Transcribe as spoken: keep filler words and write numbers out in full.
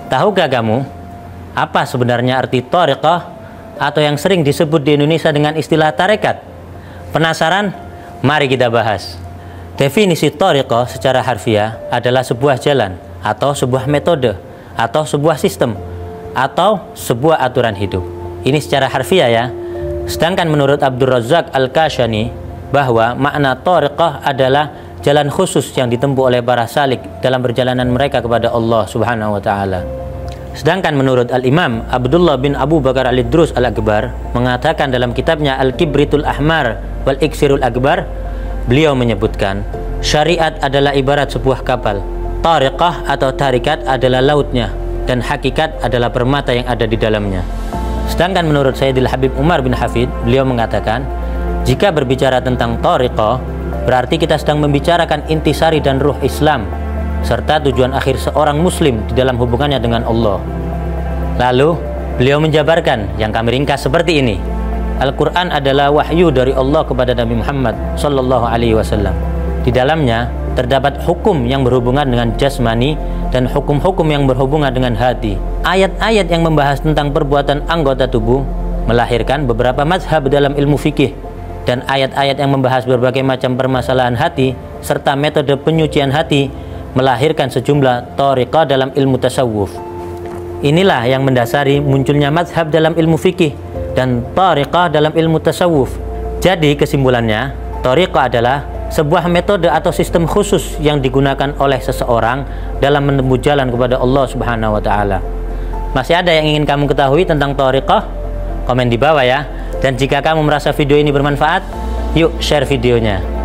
Tahukah kamu apa sebenarnya arti thariqah atau yang sering disebut di Indonesia dengan istilah tarekat? Penasaran? Mari kita bahas. Definisi thariqah secara harfiah adalah sebuah jalan atau sebuah metode atau sebuah sistem atau sebuah aturan hidup. Ini secara harfiah ya. Sedangkan menurut Abdul Razak Al-Kashani bahwa makna thariqah adalah jalan khusus yang ditempuh oleh para salik dalam perjalanan mereka kepada Allah Subhanahu wa taala. Sedangkan menurut Al-Imam Abdullah bin Abu Bakar Al-Idrus Al-Akbar mengatakan dalam kitabnya Al-Kibritul Ahmar wal Iksirul Akbar, beliau menyebutkan syariat adalah ibarat sebuah kapal, thariqah atau tarikat adalah lautnya, dan hakikat adalah permata yang ada di dalamnya. Sedangkan menurut Sayyidil Habib Umar bin Hafid, beliau mengatakan jika berbicara tentang thariqah berarti kita sedang membicarakan intisari dan ruh Islam serta tujuan akhir seorang muslim di dalam hubungannya dengan Allah. Lalu beliau menjabarkan yang kami ringkas seperti ini. Al-Quran adalah wahyu dari Allah kepada Nabi Muhammad sallallahu alaihi wasallam. Di dalamnya terdapat hukum yang berhubungan dengan jasmani dan hukum-hukum yang berhubungan dengan hati. Ayat-ayat yang membahas tentang perbuatan anggota tubuh melahirkan beberapa mazhab dalam ilmu fikih, dan ayat-ayat yang membahas berbagai macam permasalahan hati serta metode penyucian hati melahirkan sejumlah thariqah dalam ilmu tasawuf. Inilah yang mendasari munculnya mazhab dalam ilmu fikih dan thariqah dalam ilmu tasawuf. Jadi kesimpulannya, thariqah adalah sebuah metode atau sistem khusus yang digunakan oleh seseorang dalam menempuh jalan kepada Allah Subhanahu wa taala. Masih ada yang ingin kamu ketahui tentang thariqah? Komen di bawah ya. Dan jika kamu merasa video ini bermanfaat, yuk share videonya.